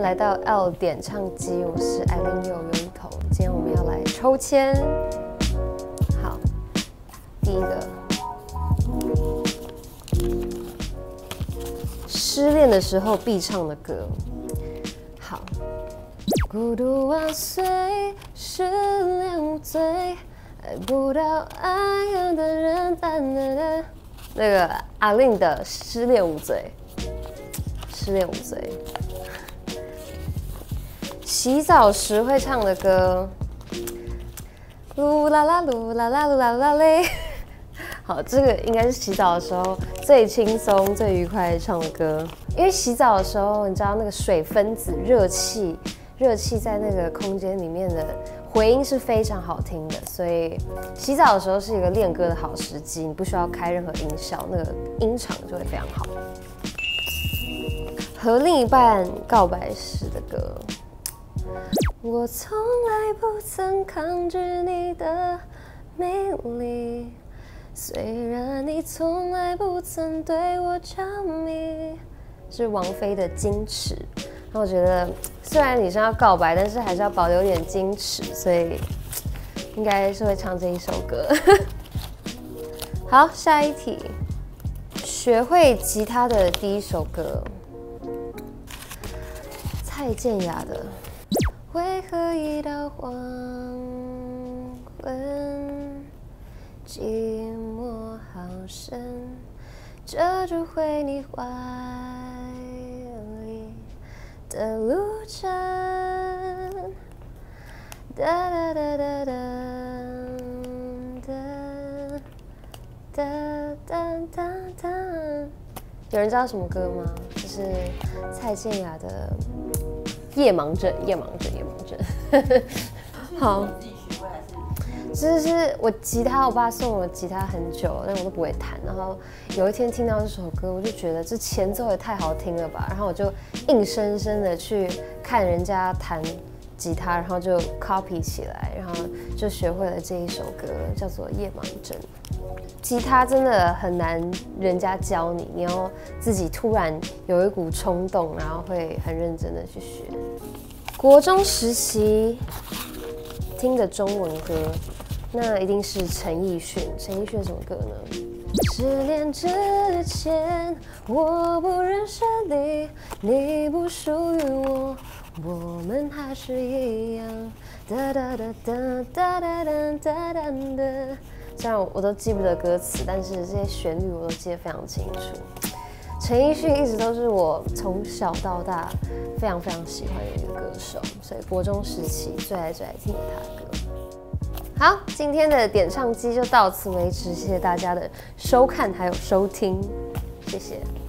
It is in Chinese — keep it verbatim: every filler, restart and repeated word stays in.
来到 L 点唱机，我是艾琳有源头。今天我们要来抽签。好，第一个，失恋的时候必唱的歌。好，孤独万岁，失恋无罪，爱不到爱有的人。哒哒哒那个阿令的《失恋无罪》，失恋无罪。洗澡时会唱的歌，噜啦啦噜啦啦噜啦啦嘞。好，这个应该是洗澡的时候最轻松、最愉快唱的歌。因为洗澡的时候，你知道那个水分子、热气、热气在那个空间里面的回音是非常好听的，所以洗澡的时候是一个练歌的好时机。你不需要开任何音效，那个音场就会非常好。和另一半告白时的歌。我从来不曾抗拒你的魅力，虽然你从来不曾对我着迷。是王菲的《矜持》，然后我觉得虽然女生要告白，但是还是要保留点矜持，所以应该是会唱这一首歌。好，下一题，学会吉他的第一首歌，蔡健雅的。为何一到黄昏，寂寞好深，遮住回你怀里的路程。哒哒哒哒哒哒哒哒哒。有人知道什么歌吗？就是蔡健雅的。夜盲症，夜盲症，夜盲症。好，这是我吉他，我爸送我吉他很久，但我都不会弹。然后有一天听到这首歌，我就觉得这前奏也太好听了吧，然后我就硬生生的去看人家弹吉他，然后就 copy 起来，然后就学会了这一首歌，叫做《夜盲症》。吉他真的很难人家教你，你要自己突然有一股冲动，然后会很认真的去学。国中时期听的中文歌，那一定是陈奕迅。陈奕迅什么歌呢？失恋之前，我不认识你，你不属于我，我们还是一样。哒哒哒哒哒哒哒哒哒哒。虽然我都记不得歌词，但是这些旋律我都记得非常清楚。陈奕迅一直都是我从小到大非常非常喜欢的一个歌手，所以国中时期最爱最爱听他的歌。好，今天的点唱机就到此为止，谢谢大家的收看还有收听，谢谢。